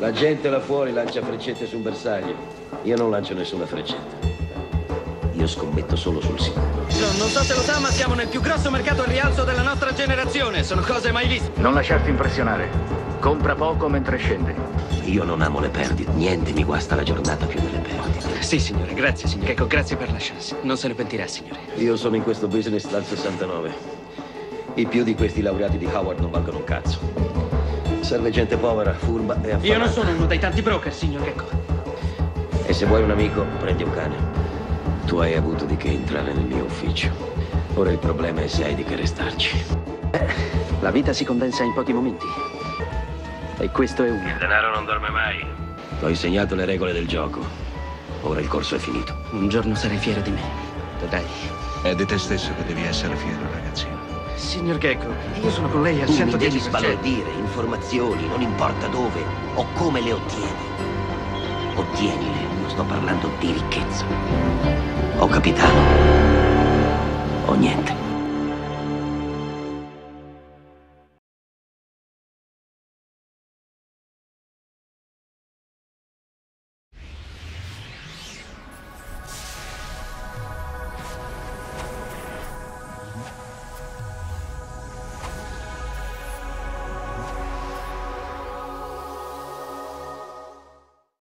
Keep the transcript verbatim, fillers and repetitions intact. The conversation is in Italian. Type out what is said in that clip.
La gente là fuori lancia freccette su un bersaglio. Io non lancio nessuna freccetta. Io scommetto solo sul sicuro. Non so se lo sa, ma siamo nel più grosso mercato al rialzo della nostra generazione. Sono cose mai viste. Non lasciarti impressionare. Compra poco mentre scende. Io non amo le perdite. Niente mi guasta la giornata più delle perdite. Sì, signore. Grazie, signore. Ecco, grazie per la chance. Non se ne pentirà, signore. Io sono in questo business dal sessantanove. I più di questi laureati di Howard non valgono un cazzo. Serve gente povera, furba e affamata. Io non sono uno dei tanti broker, signor Gecko. E se vuoi un amico, prendi un cane. Tu hai avuto di che entrare nel mio ufficio. Ora il problema è se hai di che restarci. Eh, la vita si condensa in pochi momenti. E questo è uno. Il denaro non dorme mai. Ti ho insegnato le regole del gioco. Ora il corso è finito. Un giorno sarai fiero di me. Dai. È di te stesso che devi essere fiero, ragazzino. Signor Gecko, io sono con lei al Tu mi devi centodieci per cento. sbalordire informazioni, non importa dove o come le ottieni. Ottienile, non sto parlando di ricchezza. O capitano, o niente.